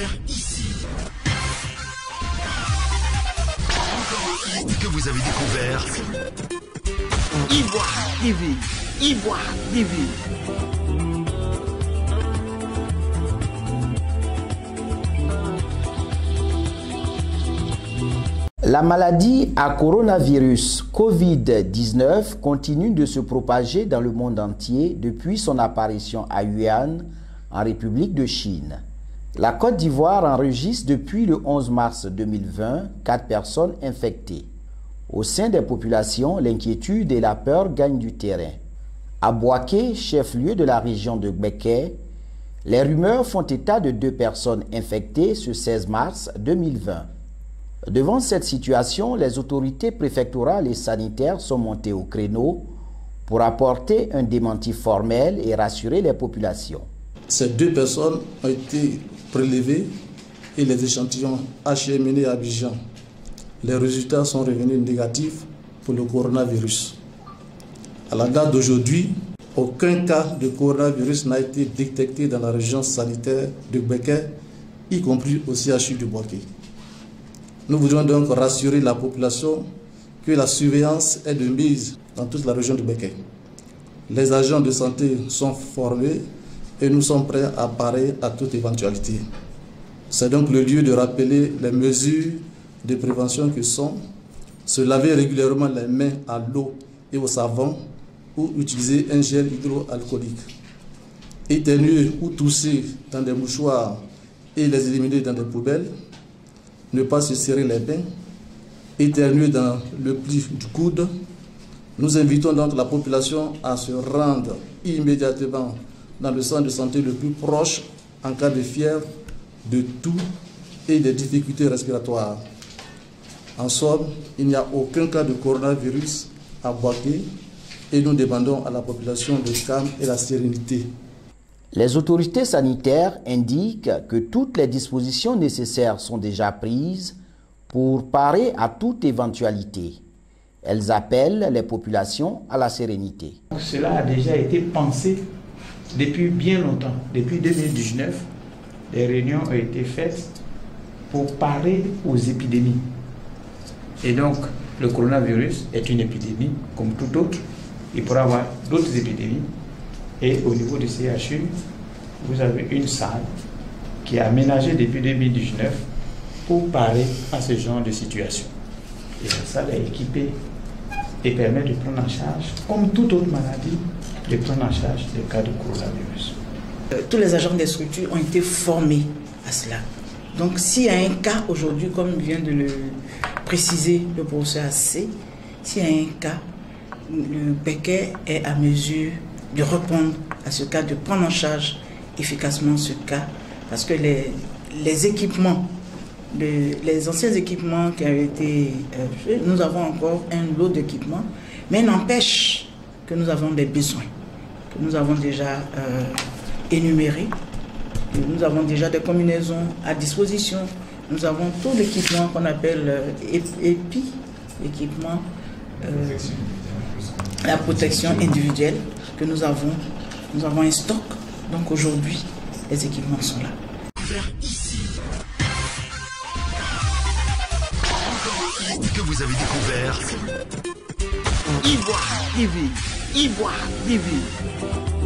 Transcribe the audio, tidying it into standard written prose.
faire ici. Encore un hit que vous avez découvert. Ivoire TV. Ivoire TV. La maladie à coronavirus Covid-19 continue de se propager dans le monde entier depuis son apparition à Wuhan, en République de Chine. La Côte d'Ivoire enregistre depuis le 11 mars 2020 4 personnes infectées. Au sein des populations, l'inquiétude et la peur gagnent du terrain. À Bouaké, chef-lieu de la région de Gbeke, les rumeurs font état de 2 personnes infectées ce 16 mars 2020. Devant cette situation, les autorités préfectorales et sanitaires sont montées au créneau pour apporter un démenti formel et rassurer les populations. Ces 2 personnes ont été prélevées et les échantillons acheminés à Abidjan. Les résultats sont revenus négatifs pour le coronavirus. À la date d'aujourd'hui, aucun cas de coronavirus n'a été détecté dans la région sanitaire de Gbeke, y compris au CHU de Bouaké. Nous voudrions donc rassurer la population que la surveillance est de mise dans toute la région de Gbeke. Les agents de santé sont formés et nous sommes prêts à parer à toute éventualité. C'est donc le lieu de rappeler les mesures de prévention que sont se laver régulièrement les mains à l'eau et au savon ou utiliser un gel hydroalcoolique. Éternuer ou tousser dans des mouchoirs et les éliminer dans des poubelles. Ne pas se serrer les mains, éternuer dans le pli du coude. Nous invitons donc la population à se rendre immédiatement dans le centre de santé le plus proche en cas de fièvre, de toux et de difficultés respiratoires. En somme, il n'y a aucun cas de coronavirus à Bouaké et nous demandons à la population le calme et la sérénité. Les autorités sanitaires indiquent que toutes les dispositions nécessaires sont déjà prises pour parer à toute éventualité. Elles appellent les populations à la sérénité. Cela a déjà été pensé depuis bien longtemps. Depuis 2019, des réunions ont été faites pour parer aux épidémies. Et donc, le coronavirus est une épidémie comme toute autre. Il pourra y avoir d'autres épidémies. Et au niveau du CHU, vous avez une salle qui est aménagée depuis 2019 pour parer à ce genre de situation. Et la salle est équipée et permet de prendre en charge, comme toute autre maladie, de prendre en charge des cas de coronavirus. Tous les agents des structures ont été formés à cela. Donc s'il y a un cas aujourd'hui, comme vient de le préciser le professeur AC, s'il y a un cas, le Gbeke est à mesure de répondre à ce cas, de prendre en charge efficacement ce cas, parce que les équipements, les anciens équipements qui ont été faits, nous avons encore un lot d'équipements, mais n'empêche que nous avons des besoins, que nous avons déjà énumérés, que nous avons déjà des combinaisons à disposition, nous avons tout l'équipement qu'on appelle EPI, équipement, la protection individuelle, que nous avons un stock. Donc aujourd'hui, les équipements sont là. Vers ici. Encore un hit que vous avez découvert. Ivoire TV. Ivoire TV.